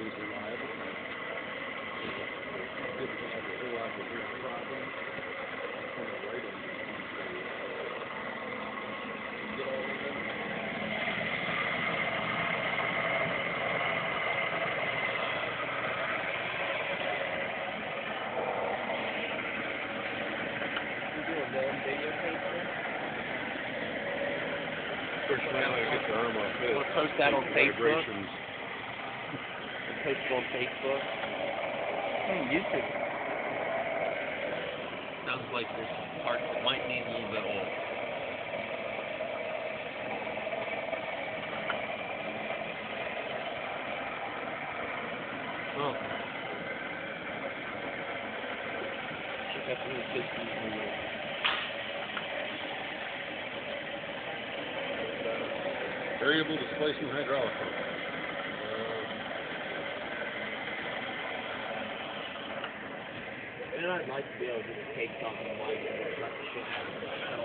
is reliable. Didn't have a whole lot of big problems. On the right end, get all of them. First man, I get the arm off this. We'll post that on Facebook. Vibrations. Post it on Facebook. On YouTube. Sounds like there's some parts that might need a little bit of oil. Oh. Check out the little pistons on there. Variable displacement hydraulic pump. And I'd like to be able to just take something like that, like the shit out of it.